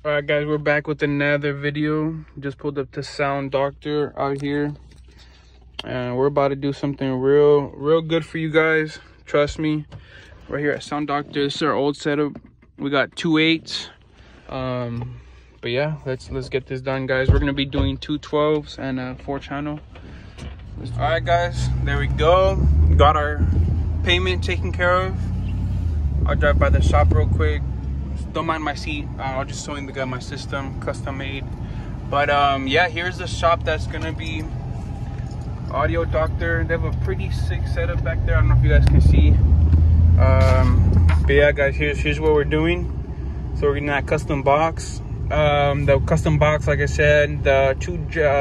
All right, guys, we're back with another video. Just pulled up to Sound Doctor out here, and we're about to do something real good for you guys. Trust me. Right here at Sound Doctor. This is our old setup. We got 2 8s. But yeah, let's get this done, guys. We're gonna be doing 2 12s and a 4-channel. All right, guys, there we go. Got our payment taken care of. I'll drive by the shop real quick. Don't mind my seat. I'll just showing the guy my system, custom made. But yeah, here's the shop that's gonna be Audio Doctor. They have a pretty sick setup back there. I don't know if you guys can see. But yeah, guys, here's what we're doing. So we're getting that custom box. The custom box, like I said, the 2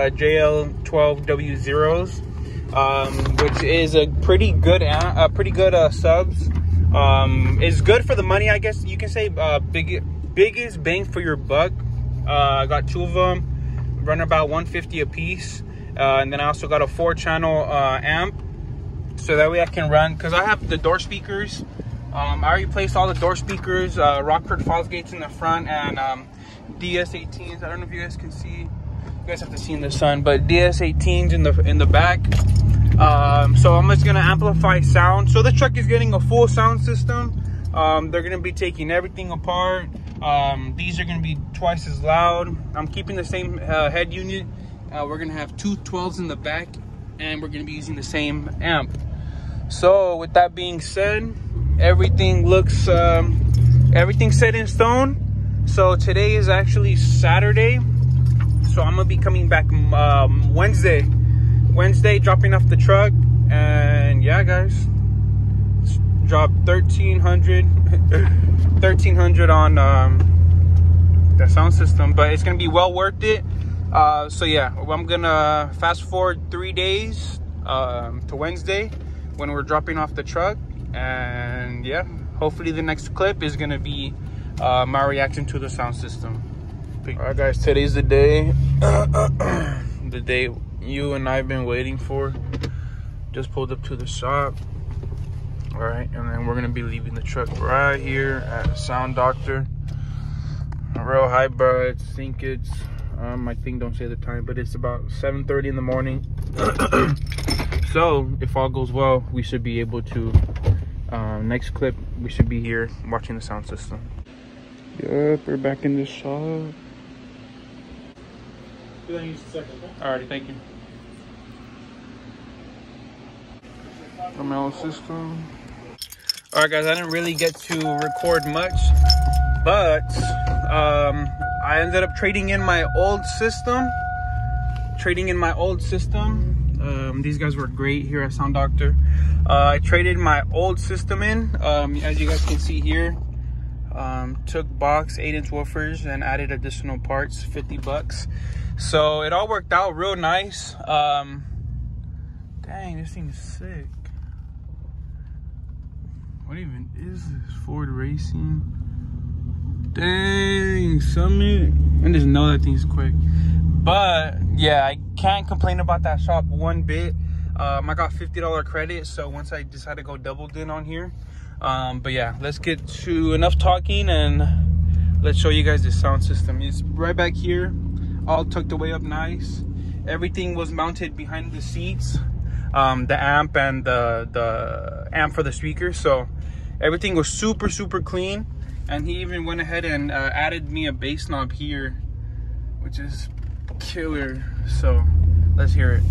JL12W0s, which is a pretty good subs. It's good for the money, I guess you can say. Biggest bang for your buck. I got 2 of them, run about 150 a piece, and then I also got a 4-channel amp, so that way I can run, because I have the door speakers. I already placed all the door speakers, Rockford Fosgates in the front, and DS18s. I don't know if you guys can see. You guys have to see in the sun, but DS18s in the back. So I'm just gonna amplify sound. So the truck is getting a full sound system. They're gonna be taking everything apart. These are gonna be twice as loud. I'm keeping the same head unit. We're gonna have 2 12s in the back, and we're gonna be using the same amp. So with that being said, everything looks everything's set in stone. So today is actually Saturday, so I'm gonna be coming back Wednesday, dropping off the truck. And yeah, guys, drop 1300 on the sound system, but it's gonna be well worth it. So yeah, I'm gonna fast forward 3 days to Wednesday when we're dropping off the truck. And yeah, hopefully the next clip is gonna be my reaction to the sound system. All right, guys, today's the day the day you and I've been waiting for. Just pulled up to the shop. All right, and then we're gonna be leaving the truck right here at Sound Doctor. Real high, bro. I think it's my thing don't say the time, but it's about 7:30 in the morning. So if all goes well, we should be able to next clip, we should be here watching the sound system. Yep, we're back in the shop. Alrighty, thank you. ML system. Alright, guys, I didn't really get to record much, but I ended up trading in my old system. These guys were great here at Sound Doctor. I traded my old system in, as you guys can see here. Took box 8-inch woofers and added additional parts, 50 bucks. So it all worked out real nice. Dang, this thing is sick. What even is this? Ford Racing. Dang, Summit. I just know that thing's quick. But yeah, I can't complain about that shop one bit. I got $50 credit, so once I decided to go doubled in on here. But yeah, let's get to enough talking and let's show you guys the sound system. It's right back here, all tucked away up nice. Everything was mounted behind the seats, the amp and the amp for the speakers. So everything was super clean. And he even went ahead and added me a bass knob here, which is killer. So let's hear it.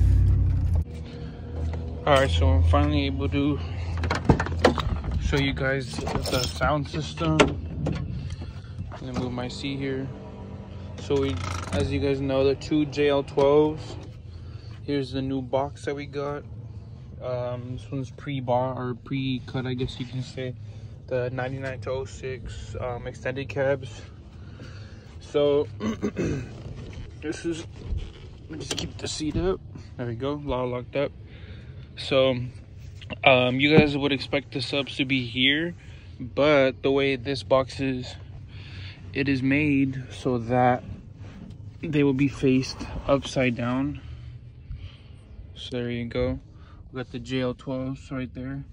All right, so I'm finally able to show you guys the sound system. I'm gonna move my seat here. So we, as you guys know, the 2 JL12s. Here's the new box that we got. This one's pre-bought or pre-cut, I guess you can say. The 99 to 06 extended cabs. So this is, let me just keep the seat up. There we go, locked up. So you guys would expect the subs to be here, but the way this box is, it is made so that they will be faced upside down. So there you go. We got the JL12s right there.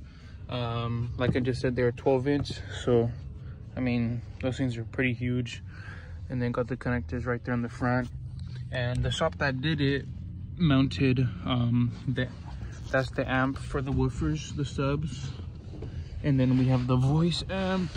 Like I just said, they're 12-inch, so I mean those things are pretty huge. and then got the connectors right there in the front. And the shop that did it mounted that's the amp for the woofers, the subs, and then we have the voice amp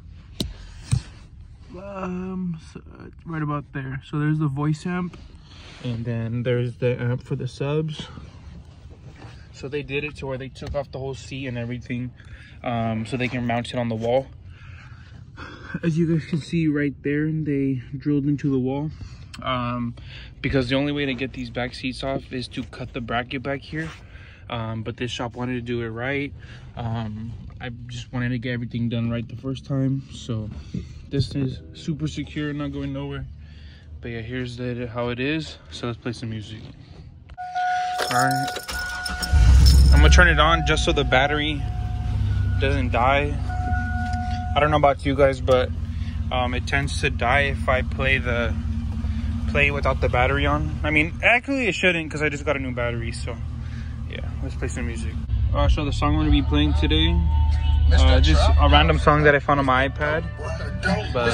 so right about there. So there's the voice amp, and then there's the amp for the subs. So they did it to where they took off the whole seat and everything, so they can mount it on the wall. As you guys can see right there, they drilled into the wall, because the only way to get these back seats off is to cut the bracket back here. But this shop wanted to do it right. I just wanted to get everything done right the first time. So this is super secure, not going nowhere. But yeah, here's how it is. So let's play some music. All right, I'm gonna turn it on just so the battery doesn't die. I don't know about you guys, but it tends to die if I play without the battery on. I mean, actually it shouldn't, because I just got a new battery. So yeah, let's play some music. So the song we're gonna be playing today, just a random song that I found on my iPad. But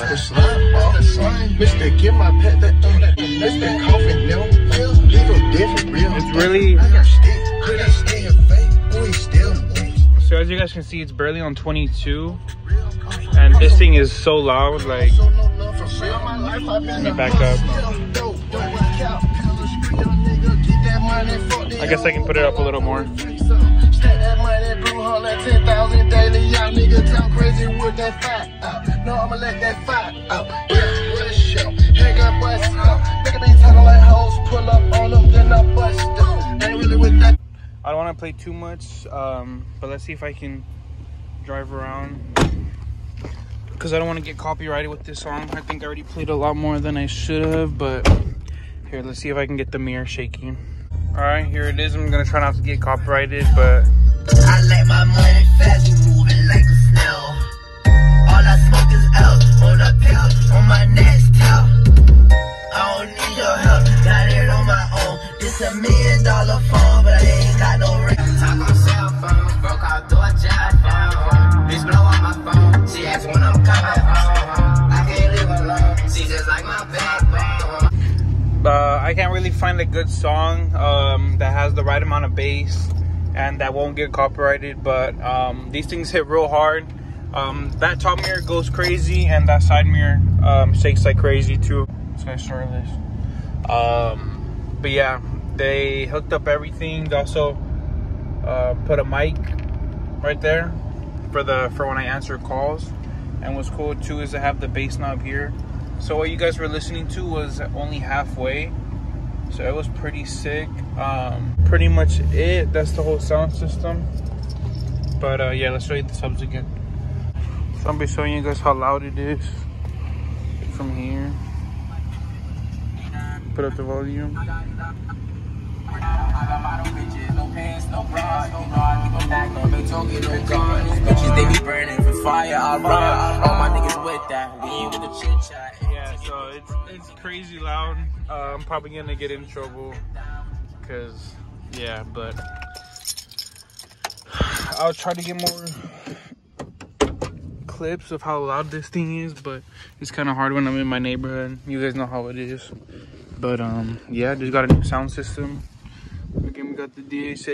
it's really, so as you guys can see, it's barely on 22, and this thing is so loud. Like, let me back up. I guess I can put it up a little more. I don't want to play too much, but let's see if I can drive around, because I don't want to get copyrighted with this song. I think I already played a lot more than I should have, but here, let's see if I can get the mirror shaking. All right, here it is. I'm gonna try not to get copyrighted, but I like my money fast, moving like a snail. All I smoke is out on a pill, on my next towel. I don't need your help, got it on my own. This $1 million phone, but I ain't got no ring. Talk on cell phones, broke out door job phone. Bitch blow on my phone, she asks when I'm coming home. I can't live alone, she just like my backbone. I can't really find a good song that has the right amount of bass and that won't get copyrighted, but these things hit real hard. That top mirror goes crazy, and that side mirror shakes like crazy too. This guy's shirtless. But yeah, they hooked up everything. They also put a mic right there for when I answer calls. And what's cool too is to have the bass knob here. So what you guys were listening to was only halfway, so it was pretty sick. Pretty much it. That's the whole sound system. But yeah, let's show you the subs again. So I'll be showing you guys how loud it is from here. Put up the volume. They be burning for fire. I run. All my niggas with that. We with the chit chat. Yeah, so it's crazy loud. I'm probably gonna get in trouble, cause yeah, but I'll try to get more clips of how loud this thing is, but it's kind of hard when I'm in my neighborhood. You guys know how it is. But yeah, just got a new sound system. Again, we got the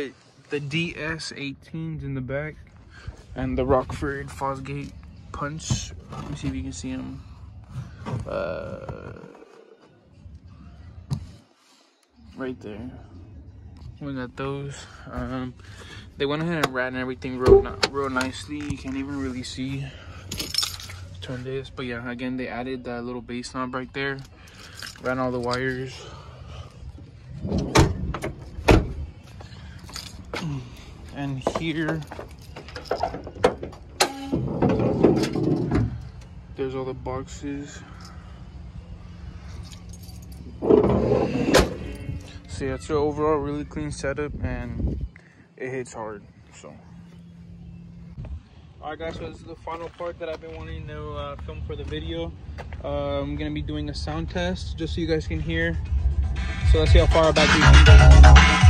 DS18s in the back, and the Rockford Fosgate Punch. Let me see if you can see them. Right there. We got those. They went ahead and ran everything real nicely. You can't even really see. Turn this, but yeah, again, they added that little bass knob right there. Ran all the wires. And here, there's all the boxes. So yeah, it's an overall really clean setup, and it hits hard. So alright guys, so this is the final part that I've been wanting to film for the video. I'm gonna be doing a sound test just so you guys can hear. So let's see how far back we can go.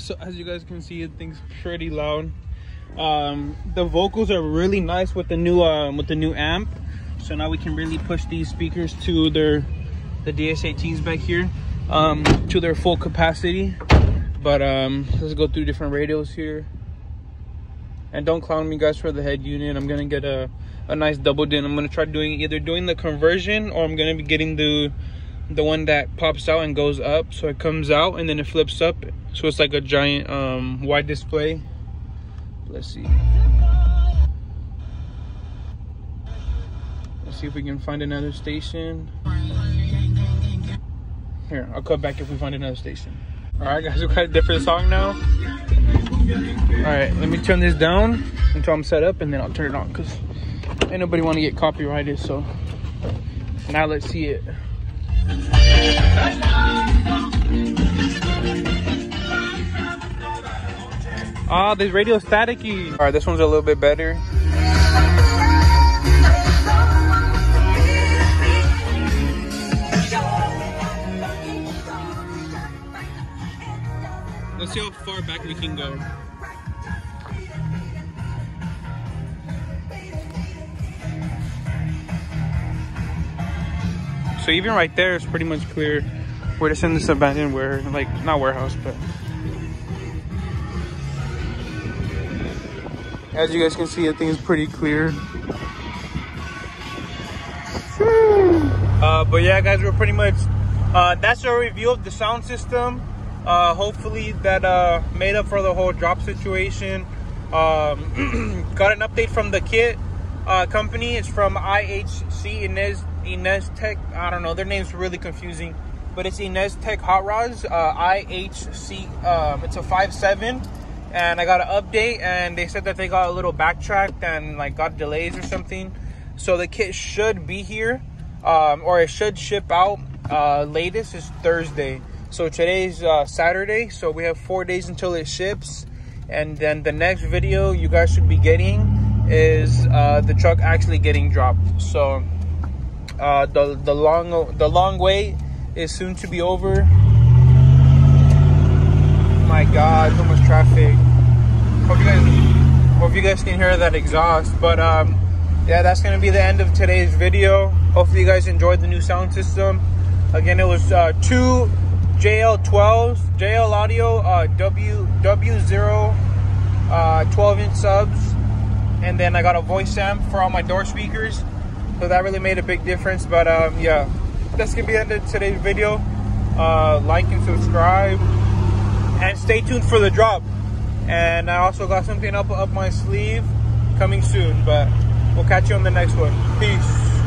So as you guys can see, it thing's pretty loud. The vocals are really nice with the new amp. So now we can really push these speakers to the DS18s back here to their full capacity. But let's go through different radios here. And don't clown me, guys, for the head unit. I'm gonna get a nice double din. I'm gonna try either doing the conversion, or I'm gonna be getting the one that pops out and goes up. So it comes out and then it flips up, so it's like a giant wide display. Let's see if we can find another station. Here, I'll cut back if we find another station. All right, guys, we've got a different song now. All right, let me turn this down until I'm set up, and then I'll turn it on, because ain't nobody want to get copyrighted. So now let's see it. Ah, this radio's staticky. All right, this one's a little bit better. Let's see how far back we can go. So even right there, it's pretty much clear. We're just in this abandoned not warehouse, but as you guys can see, I think it's pretty clear. But yeah, guys, we're pretty much that's our review of the sound system. Hopefully that made up for the whole drop situation. Got an update from the kit company. It's from IHC Inez Tech. I don't know, their name's really confusing, but it's Inez Tech Hot Rods. IHC, it's a 5.7, and I got an update, and they said that they got a little backtracked and like got delays or something. So the kit should be here, or it should ship out. Latest is Thursday. So today's Saturday, so we have 4 days until it ships. And then the next video you guys should be getting is the truck actually getting dropped. So the long wait is soon to be over. My God, so much traffic. Hope you guys can hear that exhaust. But yeah, that's gonna be the end of today's video. Hopefully you guys enjoyed the new sound system. Again, it was 2 JL12s, JL Audio W0 12-inch subs, and then I got a voice amp for all my door speakers, so that really made a big difference. But yeah, that's gonna be the end of today's video. Like and subscribe, and stay tuned for the drop. And I also got something up my sleeve coming soon, but we'll catch you on the next one. Peace.